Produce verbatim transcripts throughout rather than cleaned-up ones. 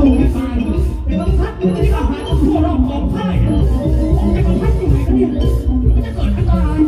ให้ตายแต่บางพัดมันจะอาหารทั่วรอบของพ่ายแต่บางพัดอยู่ไหนกันเนี่ยมันจะเกิดอันตราย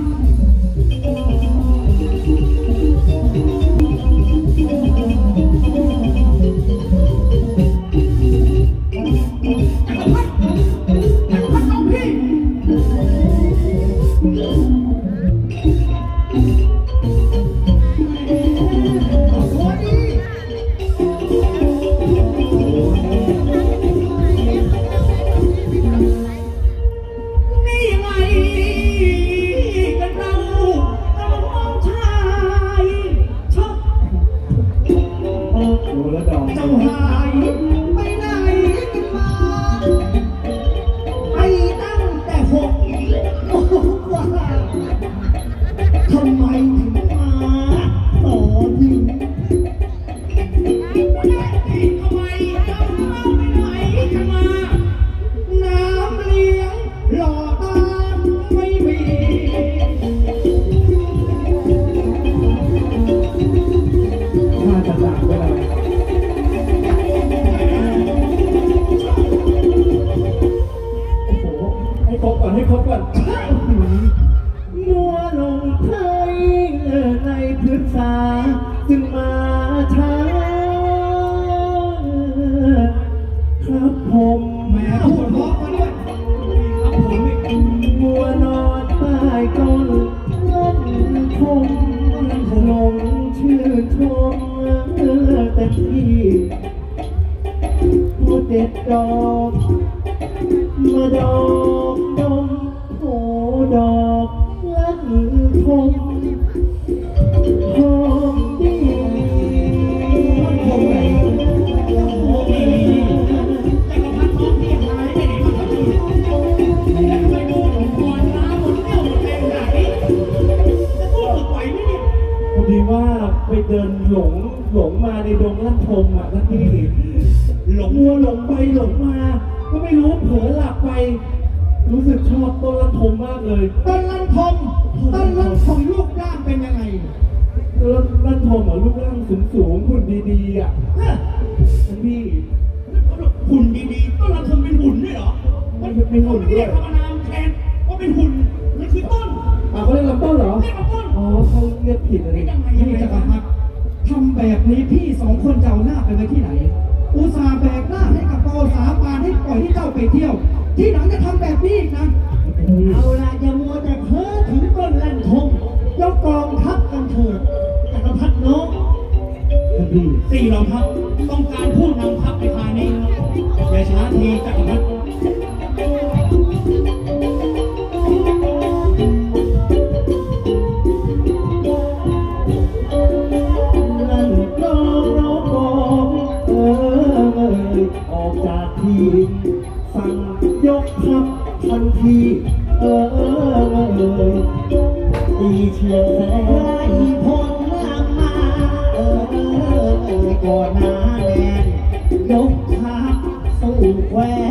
ให้ครบก่อนมัวลงไทยในพฤกษาจึงมาช้าครับผมแม่พูดเพราะมาด้วยครับผมมัวนอนใต้ต้นลันทมลงชื่อชมแต่พี่ผู้เด็ดดอกมาดอกดมโหดอกลั่นทมหอมดีหอมไหนหอมดีแต่กระพันท้องที่หายไปไหนมาครับแล้วทำไมดูก่อนน้ำหมดเที่ยวหมดแรงไหนจะพูดถึงไหวไหมเนี่ยพอดีว่าไปเดินหลงหลงมาในดงลั่นทมอ่ะนั่นพี่หลงมัวหลงไปหลงมาก็ไม่รู้เผลอหลับไปรู้สึกชอบต้นลันทมมากเลยต้นลันทมต้นลันทมรูปร่างเป็นยังไงต้นลันทมเหรอรูปร่างสูงสูงหุ่นดีๆอ่ะท่านพี่หุ่นดีๆต้นลันทมเป็นหุ่นด้วยเหรอมันเป็นหุ่นด้วยธรรมนามแทนว่าเป็นหุ่นมันคือต้นอ่ะเขาเรียกลำต้นเหรอเรียกลำต้นอ๋อเขาเรียกผิดอะไรยังไงพี่จักรพรรดิทำแบบนี้พี่สองคนจะเอาหน้าไปไว้ที่ไหนอุตส่าห์แบกหน้าให้กับโตสาปานให้ปล่อยให้เจ้าไปเที่ยวที่หลังจะทำแบบนี้นะเอาละอย่ามัวแต่เพ้อถึงต้นลันทมยกกองทัพกันเถิดจักรพรรดิน้องสี่เหล่าทัพต้องการผู้นำทัพในภายในอย่าช้าทีจักรพรรดินั่นกองเรากองเออออกจากทีสั่งยกทัพทันทีเออเออเออตีเชียงแสงไล่พลมาเออเออเออก่อนหน้าแดนยกทัพสู้แคว